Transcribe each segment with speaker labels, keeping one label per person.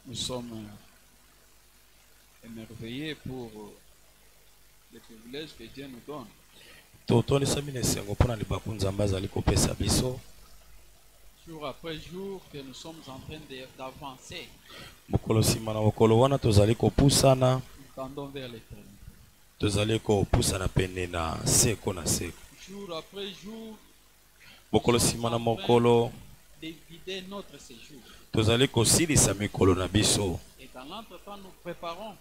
Speaker 1: Nous sommes émerveillés pour les privilèges que Dieu nous donne. Jour après jour que nous sommes en train d'avancer. Nous tendons vers l'éternité. Jour après jour, nous sommes en train d'évider notre séjour. Et dans l'entretemps, nous préparons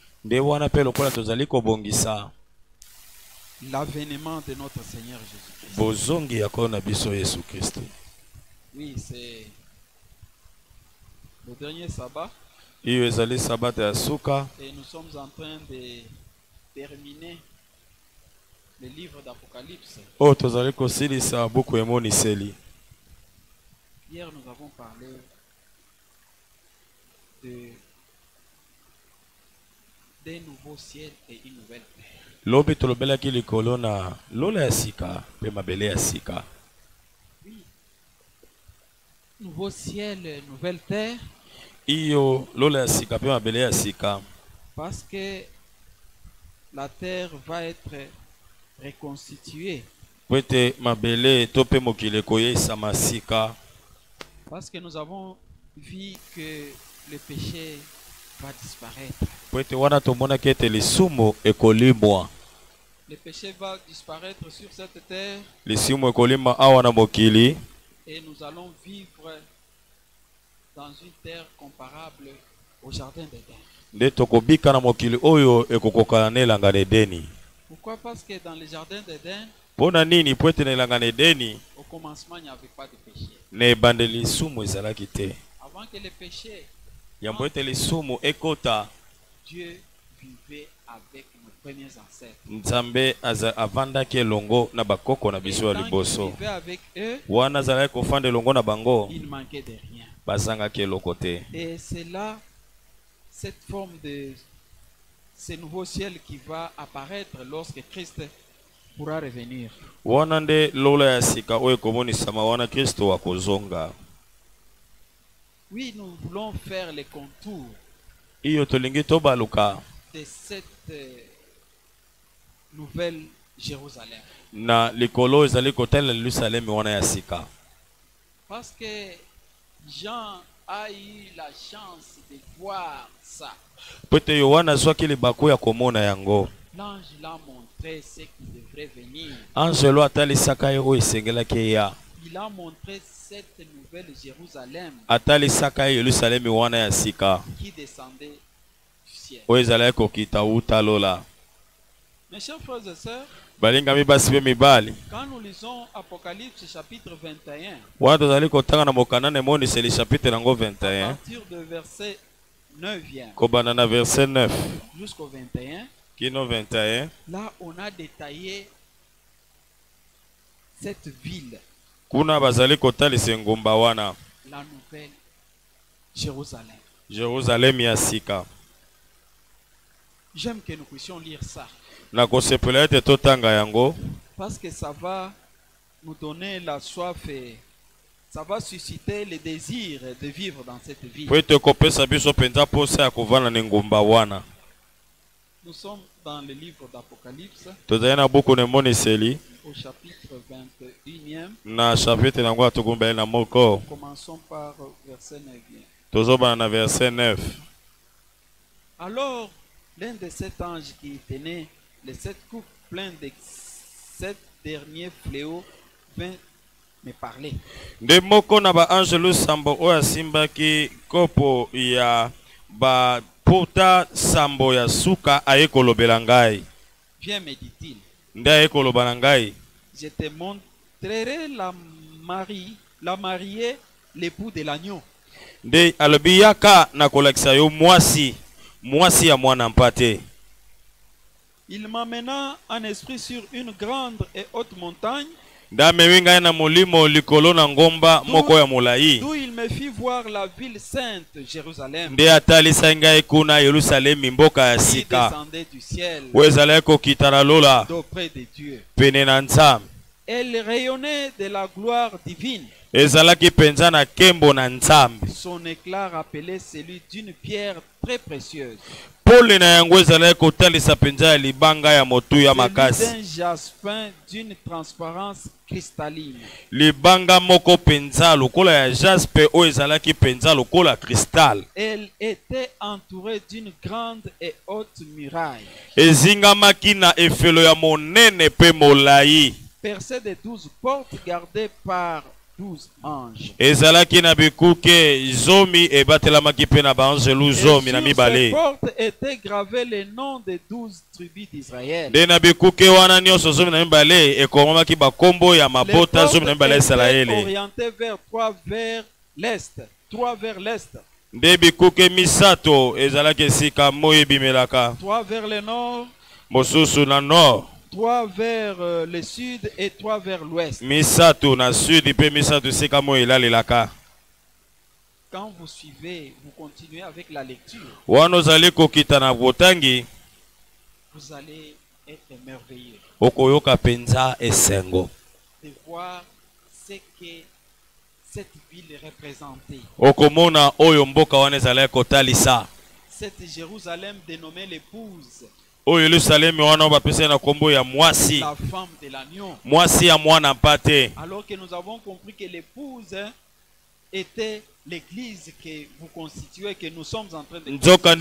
Speaker 1: l'avènement de notre Seigneur Jésus-Christ. Oui, c'est le dernier sabbat. Et nous sommes en train de terminer le livre d'Apocalypse. Hier, nous avons parlé des nouveaux ciels et une nouvelle terre. Oui. Nouveau ciel, nouvelle terre. Parce que la terre va être reconstituée. Parce que nous avons vu que le péché va disparaître. Le péché va disparaître sur cette terre. Et nous allons vivre dans une terre comparable au jardin d'Éden. Pourquoi? Parce que dans le jardin d'Éden, au commencement, il n'y avait pas de péché. Avant que le péché, Dieu vivait avec nos premiers ancêtres. Et tant qu'il vivait avec eux, il ne manquait de rien. Et c'est là cette forme de ce nouveau ciel qui va apparaître lorsque Christ pourra revenir. Oui, nous voulons faire les contours de cette nouvelle Jérusalem. Parce que Jean a eu la chance de voir ça. L'ange l'a montré ce qui devrait venir. Il a montré cette nouvelle Jérusalem qui descendait du ciel. Mes chers frères et sœurs, quand nous lisons Apocalypse chapitre 21, à partir de verset 9 jusqu'au 21, là on a détaillé cette ville, la nouvelle Jérusalem. J'aime que nous puissions lire ça. Parce que ça va nous donner la soif et ça va susciter le désir de vivre dans cette ville. Nous sommes dans le livre d'Apocalypse, au chapitre 21e. Commençons par verset 9. Alors, l'un de sept anges qui tenait les 7 coupes pleines de 7 derniers fléaux vint me parler. Viens, me dit-il. Je te montrerai la mariée, l'époux de l'agneau. Il m'amena en esprit sur une grande et haute montagne, d'où il me fit voir la ville sainte Jérusalem, qui descendait du ciel d'auprès de Dieu. Elle rayonnait de la gloire divine. Son éclat rappelait celui d'une pierre très précieuse. Celui d'un jaspin d'une transparence cristalline. Elle était entourée d'une grande et haute muraille. Percée de 12 portes gardées par 12 anges. Et sur ces portes étaient gravés les noms des 12 tribus d'Israël. Les portes étaient orientées vers 3 vers l'est. 3 vers l'est. 3 vers le nord. 3 vers le sud et 3 vers l'ouest. Quand vous suivez, vous continuez avec la lecture. Vous allez être émerveillé de voir ce que cette ville représentait. Cette Jérusalem dénommée l'épouse. La femme de l'agneau. Alors que nous avons compris que l'épouse était l'église que vous constituez, que nous sommes en train de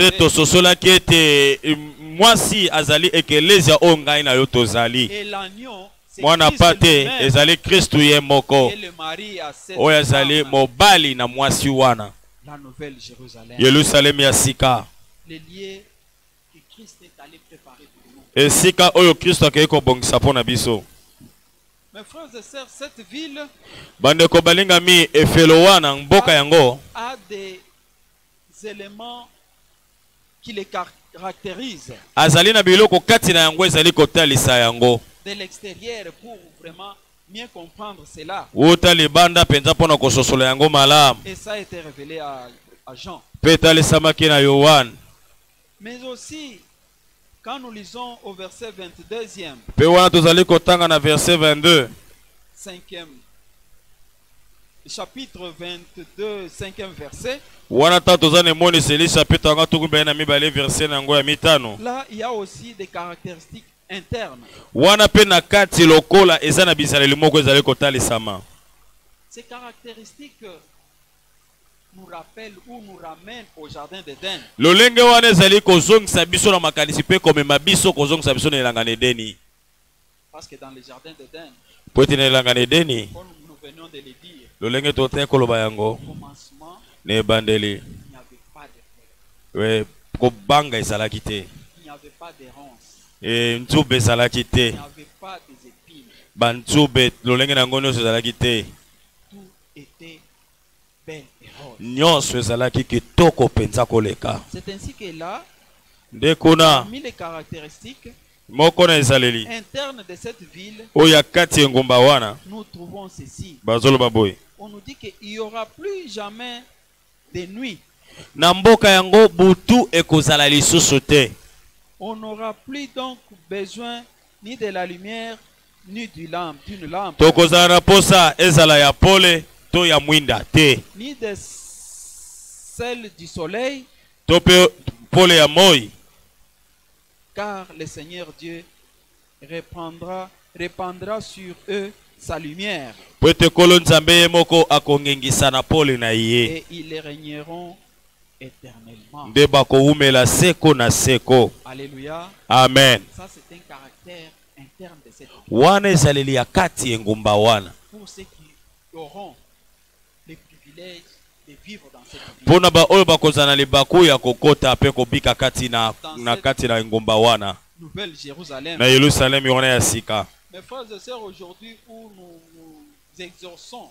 Speaker 1: constituer. Et l'agneau, c'est Christ lui-même. Et le mari à cette femme. La nouvelle Jérusalem. Le lieu que Christ est allé préparer pour nous. Mes frères et sœurs, cette ville a des éléments qui les caractérisent de l'extérieur pour vraiment mieux comprendre cela. Et ça a été révélé à Jean. Mais aussi, quand nous lisons au verset 22e, chapitre 22, 5e verset, là, il y a aussi des caractéristiques internes. Ces caractéristiques nous rappellent ou nous ramènent au jardin d'Éden. Parce que dans le jardin d'Éden, comme nous venons de le dire, au commencement, il n'y avait pas de fleurs. Il n'y avait pas d'errance. Il n'y avait pas des épines. Tout était belle et rose. C'est ainsi que là, parmi les caractéristiques internes de cette ville, nous trouvons ceci. On nous dit qu'il n'y aura plus jamais de nuit. On n'aura plus donc besoin ni de la lumière ni d'une lampe. Ni de celle du soleil. Car le Seigneur Dieu répandra sur eux sa lumière. Et ils régneront éternellement. Alléluia.
Speaker 2: Amen.
Speaker 1: Ça, c'est un caractère interne de cette vie. Pour ceux qui auront les privilèges de vivre dans cette vie. Nouvelle Jérusalem. Mes frères et sœurs, aujourd'hui où nous exerçons,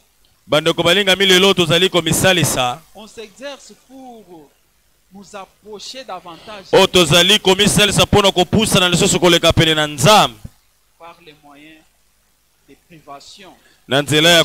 Speaker 1: on s'exerce pour nous approcher davantage par les moyens de privation et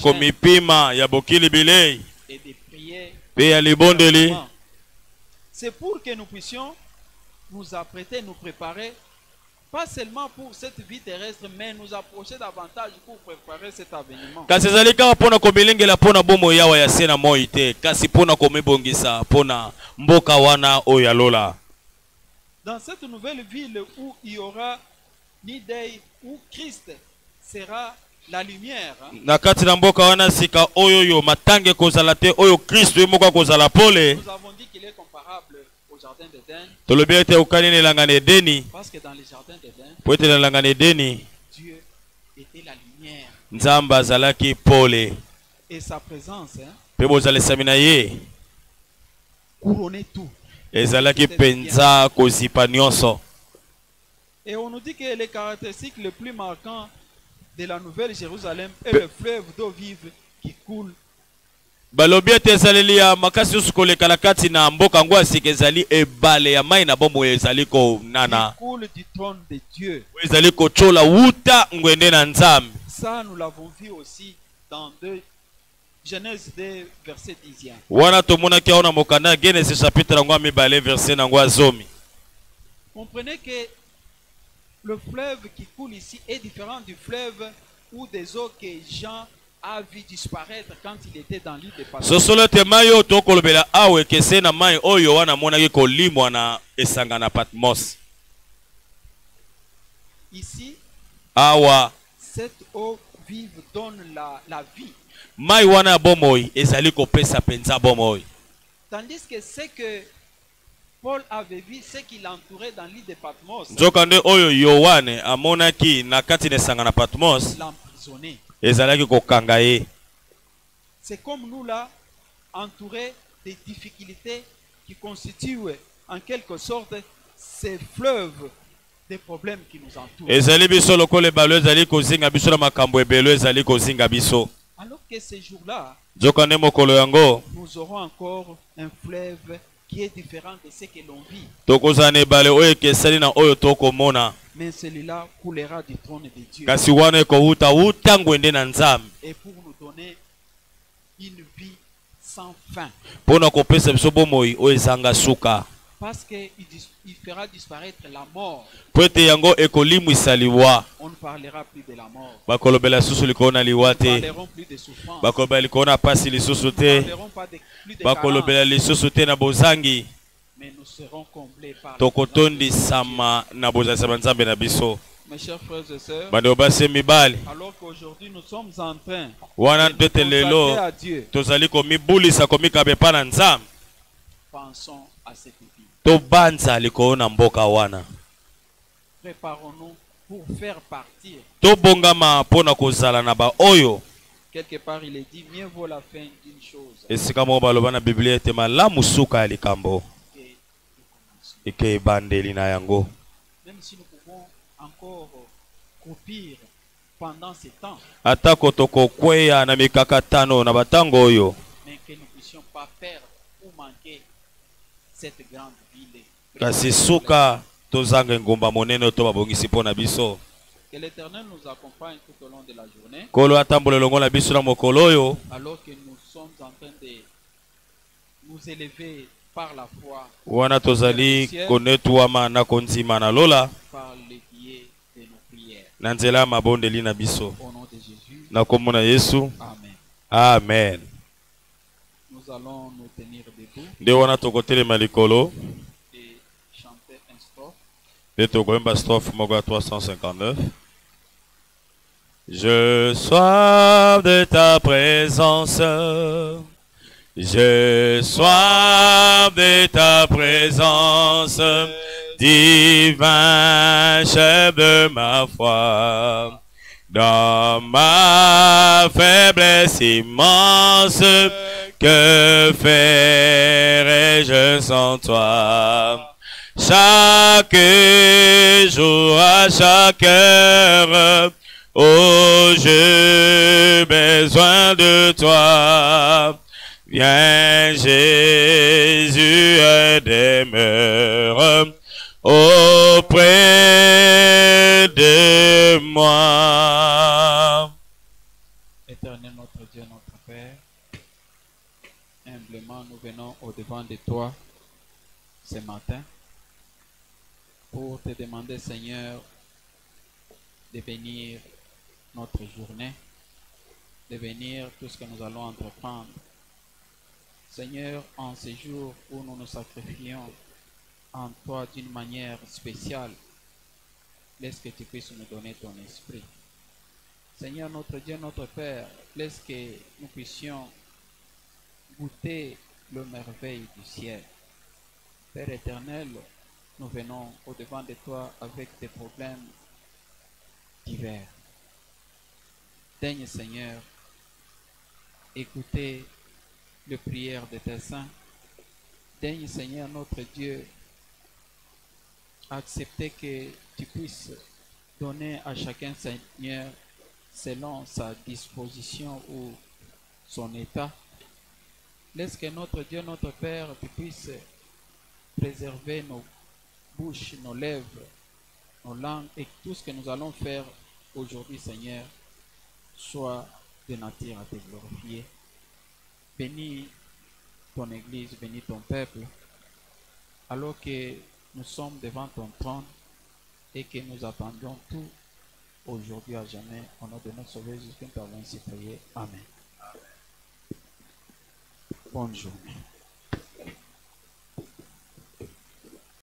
Speaker 1: de prières. C'est pour que nous puissions nous apprêter, nous préparer
Speaker 2: pas seulement pour cette vie terrestre, mais nous approcher davantage pour préparer cet avènement.
Speaker 1: Kasi zalika pona kobilengela pona bomo yawa ya sena moite kasi pona komibongisa pona mboka wana oyalola.
Speaker 2: Dans cette nouvelle ville où il y aura ni deuil, où Christ sera la lumière.
Speaker 1: Na kati na mboka wana sika oyo matange kozala te oyo Kristo yemoko kozala pole.
Speaker 2: Nous avons dit qu'il est comparable au jardin d'Éden.
Speaker 1: Tolobi ete ukanini langana Edeni.
Speaker 2: Parce que dans le jardin d'Éden,
Speaker 1: Po ete na langana Edeni,
Speaker 2: Dieu était la lumière.
Speaker 1: Nzamba zalaki pole.
Speaker 2: Et sa présence,
Speaker 1: Pe bozala samina ye.
Speaker 2: couronnait tout.
Speaker 1: Ezalaki penza kozipa nyonso.
Speaker 2: Et on nous dit que les caractéristiques les plus marquantes de la nouvelle Jérusalem est le fleuve d'eau vive qui coule.
Speaker 1: Balobi ete ezaleli ya makasi nyonso kolekala kati na mboka ngo asika ezali ebale ya mai na bomoi ezali konana.
Speaker 2: Qui coule du trône de Dieu.
Speaker 1: Ezali kochola wuta ngwende na Nzambe.
Speaker 2: Ça, nous l'avons vu aussi dans Genèse 2, verset 10.
Speaker 1: Wana tomonaki aona mokanda Genèse chapitre ngo mibale verset na ngo zomi.
Speaker 2: Comprenez que le fleuve qui coule ici est différent du fleuve ou des eaux que Jean a vu disparaître quand il était dans l'île de Patmos.
Speaker 1: Sosolo te mayo to kolobela awe kese na mai oyo wana monaki kolimwa na esanga na Patmos.
Speaker 2: Ici,
Speaker 1: Awa
Speaker 2: cette eau vive donne la vie.
Speaker 1: Mai wana bomoi ezali kopesa penza bomoi.
Speaker 2: Tandis que ce que Paul avait vu, ce qui l'entourait dans l'île de Patmos,
Speaker 1: Nzokande oyo Yohane amonaki na kati na esanga na Patmos
Speaker 2: l'emprisonnait.
Speaker 1: ezalaki kokanga ye.
Speaker 2: C'est comme nous là, entourés des difficultés qui constituent en quelque sorte ces fleuves des problèmes qui nous entourent.
Speaker 1: Ezali biso lokole balo ezali kozinga biso na makambo ebelo ezali kozinga biso.
Speaker 2: Alors que ces jours-là,
Speaker 1: Nzokande mokolo yango
Speaker 2: nous aurons encore un fleuve qui est différent de ce que l'on vit.
Speaker 1: tokozana ebale oyo ekesali na oyo tokomona.
Speaker 2: Mais celui-là coulera du trône de Dieu.
Speaker 1: Kasi wana ekowuta wuta ngwende na Nzambe.
Speaker 2: Et pour nous donner une vie sans fin.
Speaker 1: Pona kopesa biso bomoi oyo ezanga suka.
Speaker 2: Parce qu'il fera disparaître la mort.
Speaker 1: Po ete yango ekolimwisa liwa.
Speaker 2: On ne parlera plus de la mort.
Speaker 1: Bakolobela susu likona liwa te.
Speaker 2: Nous ne parlerons plus de souffrance.
Speaker 1: Bakolobela likona pasi lisusu te.
Speaker 2: Nous ne parlerons pas plus de
Speaker 1: Bakolobela lisusu te na bozangi.
Speaker 2: Mais nous serons comblés par
Speaker 1: Tokotondi sama na bozasa Nzambe na biso.
Speaker 2: mes chers frères et sœurs.
Speaker 1: Bando base mibali.
Speaker 2: Alors qu'aujourd'hui nous sommes en train
Speaker 1: Wana
Speaker 2: de
Speaker 1: tete lelo
Speaker 2: à Dieu.
Speaker 1: tozali komibulisa komikabe pa na Nzambe.
Speaker 2: Pensons à cette vie.
Speaker 1: Tobanza likona na mboka wana.
Speaker 2: Préparons-nous pour faire partir.
Speaker 1: Tobongama pona kozala na ba oyo.
Speaker 2: Quelque part il est dit mieux vaut la fin d'une chose.
Speaker 1: Esika mo baloba na Biblia ete malamu suka ya likambo. Eke bandeli na yango.
Speaker 2: Même si nous pouvons encore croupir pendant ce temps.
Speaker 1: Atako toko kweya na mikakatano na batango oyo.
Speaker 2: Mais que nous ne puissions pas perdre ou manquer cette grande ville.
Speaker 1: Kasi suka tozanga ngomba monene to babongisi pona biso.
Speaker 2: Que l'Éternel nous accompagne tout au long de la journée.
Speaker 1: Kolo atambola longo na biso na mokolo oyo.
Speaker 2: Alors que nous sommes en train de nous élever par la foi.
Speaker 1: Wana tozali konetwama na konzima na lola.
Speaker 2: Par le biais de nos prières.
Speaker 1: Na nzela mabondeli na biso.
Speaker 2: Au nom de Jésus.
Speaker 1: Na kombo na Yesu.
Speaker 2: Amen.
Speaker 1: Amen.
Speaker 2: Nous allons nous tenir debout.
Speaker 1: Nde wana tokotelema likolo.
Speaker 2: Et chanter un strophe.
Speaker 1: Nde tokoyemba strophe moko ya 359. Je soif de ta présence. Je soif de ta présence, divin chef de ma foi. Dans ma faiblesse immense, que ferais-je sans toi? Chaque jour, à chaque heure, oh, j'ai besoin de toi. Viens Jésus et demeure auprès de moi.
Speaker 2: Éternel notre Dieu, notre Père, humblement nous venons au devant de toi ce matin pour te demander, Seigneur, de bénir notre journée, de bénir tout ce que nous allons entreprendre. Seigneur, en ces jours où nous nous sacrifions en toi d'une manière spéciale, laisse que tu puisses nous donner ton esprit. Seigneur, notre Dieu, notre Père, laisse que nous puissions goûter le merveille du ciel. Père éternel, nous venons au-devant de toi avec des problèmes divers. Daigne, Seigneur, écouter les prières de tes saints. Daigne, Seigneur, notre Dieu, accepter que tu puisses donner à chacun, Seigneur, selon sa disposition ou son état. Laisse que notre Dieu, notre Père, tu puisses préserver nos bouches, nos lèvres, nos langues et tout ce que nous allons faire aujourd'hui, Seigneur, soit de nature à te glorifier. Bénis ton Église, bénis ton peuple, alors que nous sommes devant ton trône et que nous attendions tout aujourd'hui à jamais. Au nom de notre Sauveur Jésus-Christ, nous avons ainsi prié. Amen. Bonne journée.